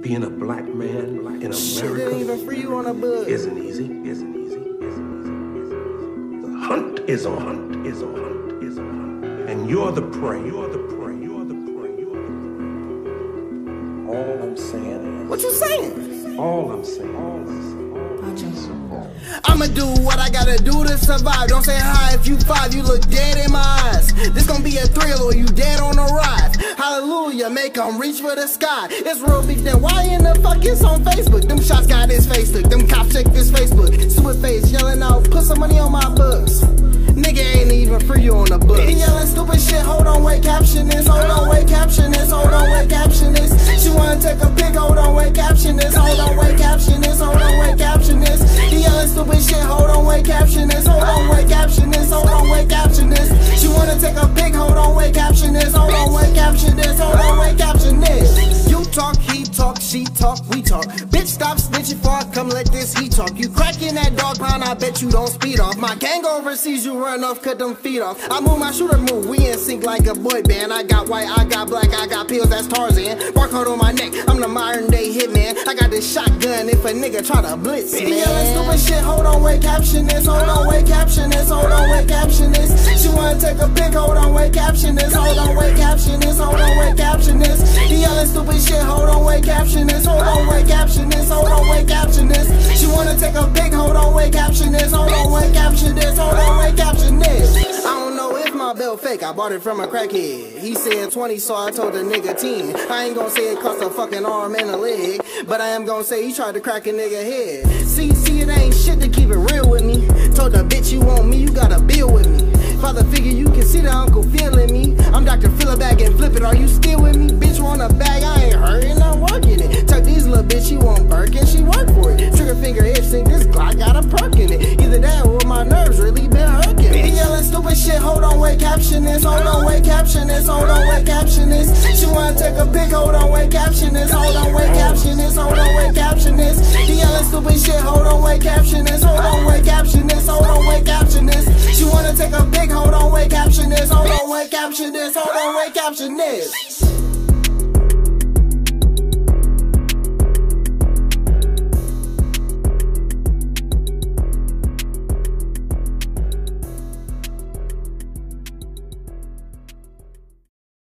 Being a black man in America shit ain't even for you on a bug. isn't easy. The hunt is on. And you're the prey. All I'm saying. What you saying? All I'm saying. I'ma do what I gotta do to survive. Don't say hi if you five, you look dead in my eyes. This gon' be a thrill or you dead on the rise. Hallelujah, make 'em reach for the sky. It's real big, then why in the fuck it's on Facebook? Them shots got his Facebook, them cops check this Facebook. Stupid face yelling out, put some money on my books. Nigga ain't even for you on the book. He yelling stupid shit, hold on, wait, caption this. Hold on, wait, caption this. Hold on, wait, caption this. She wanna take a pic, hold on, wait, caption this. Hold on, wait, caption this. Hold on, wait, caption this. He yelling stupid shit, hold on, wait, caption this. Hold on, wait, caption this. Hold on, wait, caption this. She wanna take a pic, hold on, wait, caption this. Hold on, wait, caption this. Hold on, wait, caption this. You talk, he talk, she talk, we talk. Bitch, stop snitching before I come let this he talk. You cracking that dog pound, I bet you don't speed off. My gang overseas, you run off, cut them feet off. I move my shooter move, we in sync like a boy band. I got white, I got black, I got pills, that's Tarzan. Barcode on my neck, I'm the modern day hitman. I got this shotgun if a nigga try to blitz me. Yelling stupid shit, hold on, wait, caption this. Hold on, wait, caption this. Hold on, wait, caption this. She wanna take a pic, hold on, wait, caption this. Hold on, wait, caption this. Hold on, wait, caption this. He yelling stupid shit, hold on, wait, caption this. Hold on, wait, caption this. Hold on, wait, caption this. She wanna take a pic, hold on, wait, caption this. Hold on, wait, caption this. Hold on, wait, caption this. I don't know if my belt fake, I bought it from a crackhead. He said 20, so I told the nigga 10. I ain't gonna say it cost a fucking arm and a leg, but I am gonna say he tried to crack a nigga head. See, it ain't shit to keep it real with me. Told the bitch you want me, you gotta build with me. Father figure, you can see the uncle feeling me. I'm Dr. Fill a bag and flip it, are you still with me? Bitch want a bag, I ain't hurting, I'm working it. Tuck these little bitch, she want Birkin, she work for it. Trigger finger hip sync, this Glock got a perk in it. Either that or my nerves really been hurting. He yelling stupid shit, hold on, wait, caption this. Hold on, wait, caption this. Hold on, wait, caption this. She wanna take a pic, hold on, wait, caption this. Hold on, wait, caption this. Hold on, wait, caption this. He yelling stupid shit, hold on, wait, caption this. Hold on, wait, caption this. Hold on, wait, caption this. She wanna take a pic, hold on, wait, caption this. Hold on, wait, caption this. Hold on, wait, caption this.